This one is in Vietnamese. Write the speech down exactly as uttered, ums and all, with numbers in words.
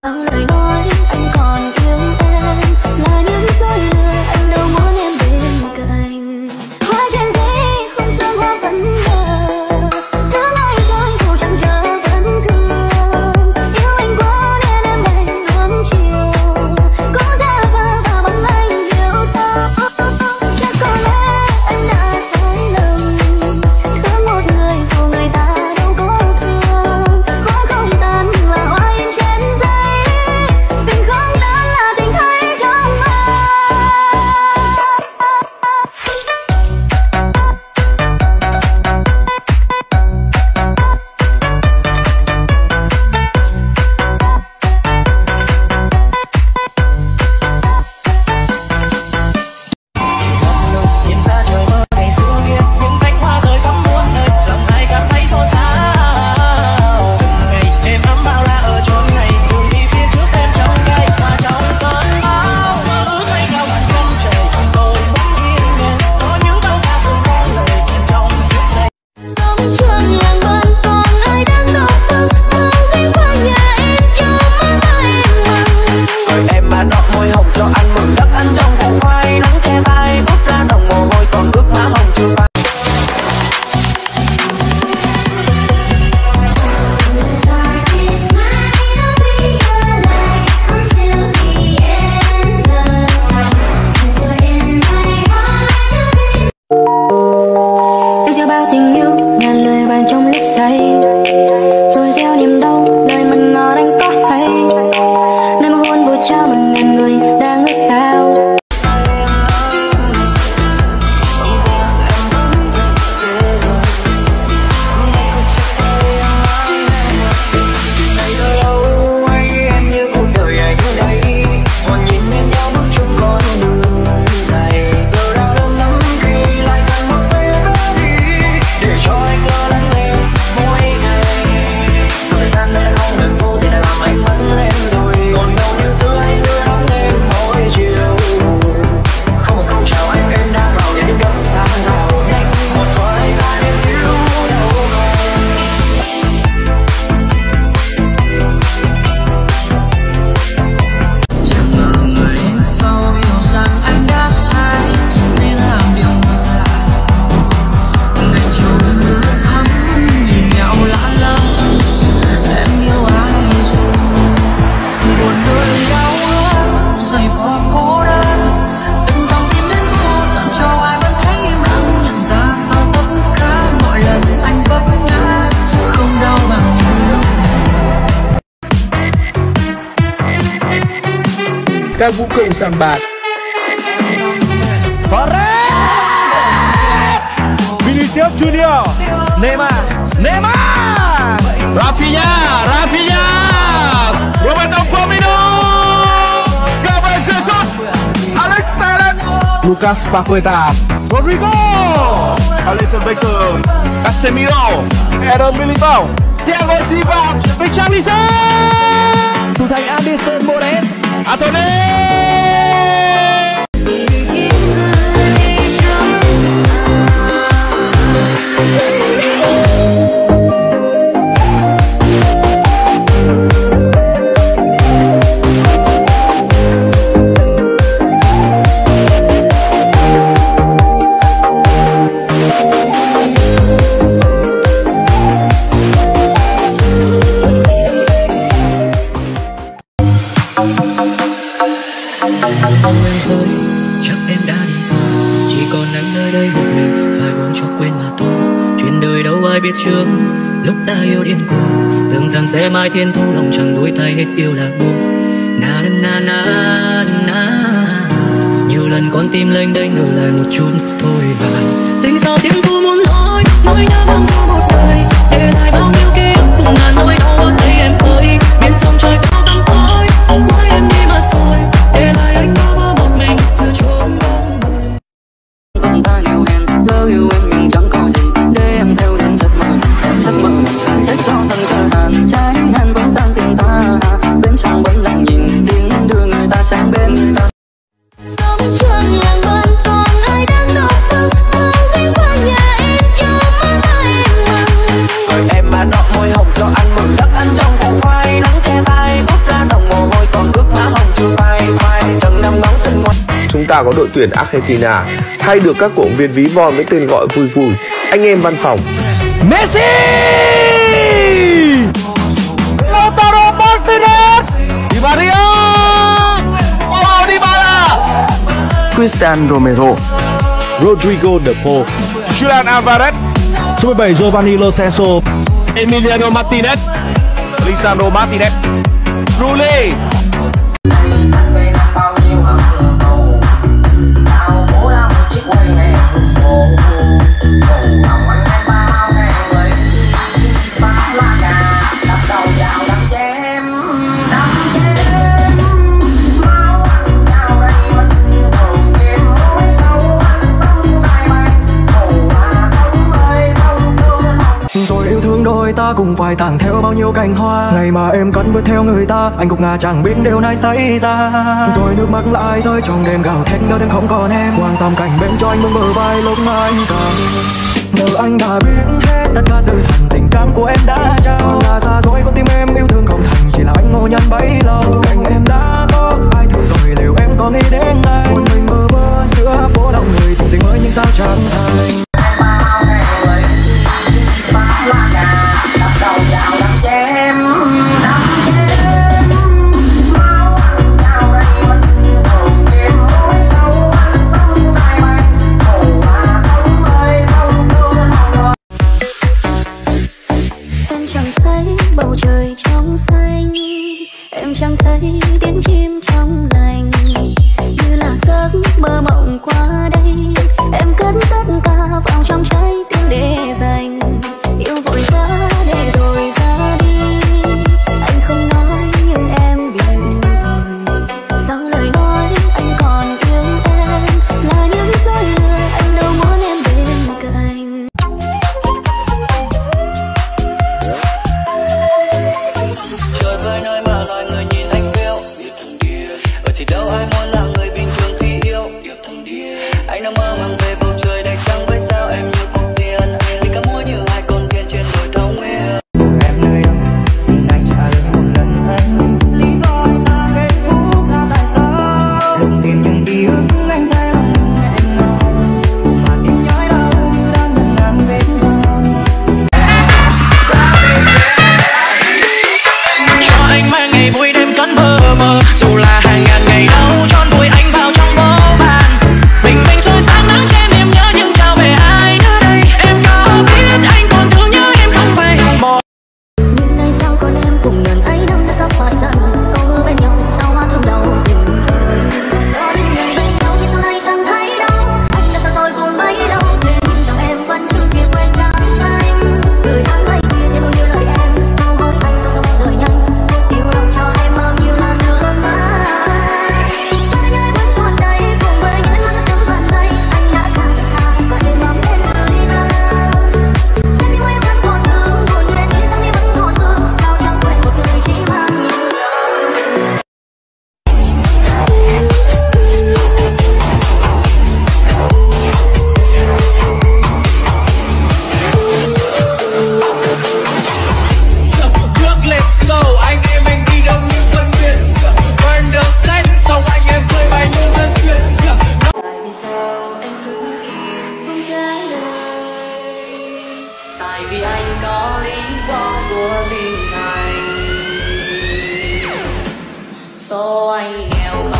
Các vũ công sang bạc. Vinicius Junior, Neymar, Neymar, Rafinha, Rafinha, Roberto Firmino, Gabriel Jesus, Alex Telles, Lucas Paqueta, Rodrigo, Alisson Becker, Casemiro, Eder Militao, Thiago Silva, Richarlison, thủ thành Anderson Moraes, Anthony. Chắc em đã đi rồi, chỉ còn anh nơi đây một mình, phải buồn cho quên mà thôi. Chuyện đời đâu ai biết trước, lúc ta yêu điên cuồng, tưởng rằng sẽ mãi thiên thu, lòng chẳng đuối tay hết yêu là buông. Na na na na, nhiều lần con tim lênh đênh ngừng lại một chút thôi và tình sao tiếng thu muốn nói, nỗi nhớ mang theo một đời, để lại bao nhiêu ký ức cùng ngàn nỗi đau ở đây em ơi. Biển sông trời cao tăm tối, mãi em đi mà rồi, để lại anh bơ vơ một mình giữa chốn đông người. Không ta nghèo hèn, lỡ yêu em nhưng chẳng có gì, để em theo đêm giấc mơ, giấc mơ mộng xa trách cho thân chờ hàn, trái ngang vẫn tan tình ta, bên trong vẫn lặng nhìn tiếng đưa người ta sang bên ta. Sống trường làng bên còn ai đang đau thương, thương cánh qua nhà. ta có đội tuyển Argentina, hay được các cổ động viên ví von với tên gọi vui vui, anh em văn phòng. Messi, Lautaro Martinez, Di Maria, Paulo Dybala, Cristiano Romero, Rodrigo De Paul, Julian Alvarez, số mười bảy Giovanni Lo Celso, Emiliano Martinez, Lisandro Martinez, Rulli. Rồi yêu thương đôi ta cùng phải tàng theo bao nhiêu cành hoa. Ngày mà em cất bước theo người ta, anh gục ngã chẳng biết điều này xảy ra. Rồi nước mắt lại rơi trong đêm gào thét đau đớn không còn em. Quan tâm cảnh bên cho anh mừng bờ vai lúc anh cần. Giờ anh đã biết hết tất cả sự thật tình cảm của em đã trao. Là xa rồi con tim em yêu thương không thành, chỉ là anh ngộ nhận bấy lâu. Cạnh em đã có ai thương rồi, liệu em có nghĩ đến anh? Một mình bơ vơ giữa phố đông người, tình sinh mới nhưng sao chẳng thành. Bầu trời trong xanh, em chẳng thấy tiếng chim trong lành, như là giấc mơ mộng qua đây. Em cất tất cả vào trong trái tim để dành, yêu vội vã để rồi ra đi. Anh không nói nhưng em biết rồi, sau lời nói anh còn yêu em là những dối lừa, anh đâu muốn em bên cạnh. Dù là hàng ngàn ngày đau tròn vùi anh vào trong vô vàn, bình minh soi sáng nắng trên em nhớ nhưng trao về ai nữa đây. Em có biết anh còn thương nhớ em không vậy? Nhưng nay sao còn em cùng ngần ấy năm đã sắp phải dần, câu hứa bên nhau sao hoa thương đầu tình đời. Đó những ngày bên nhau thì sau này chẳng thấy đâu, anh đã sao tôi cùng bấy lâu nên lòng em vẫn chưa kịp quên dáng anh. Lời anh ấy kia thêm bao nhiêu lời em, mau hỏi anh tôi sao rời nhanh, yêu lòng cho em bao nhiêu lần nữa. Tại vì anh có lý do của riêng anh, số anh nghèo.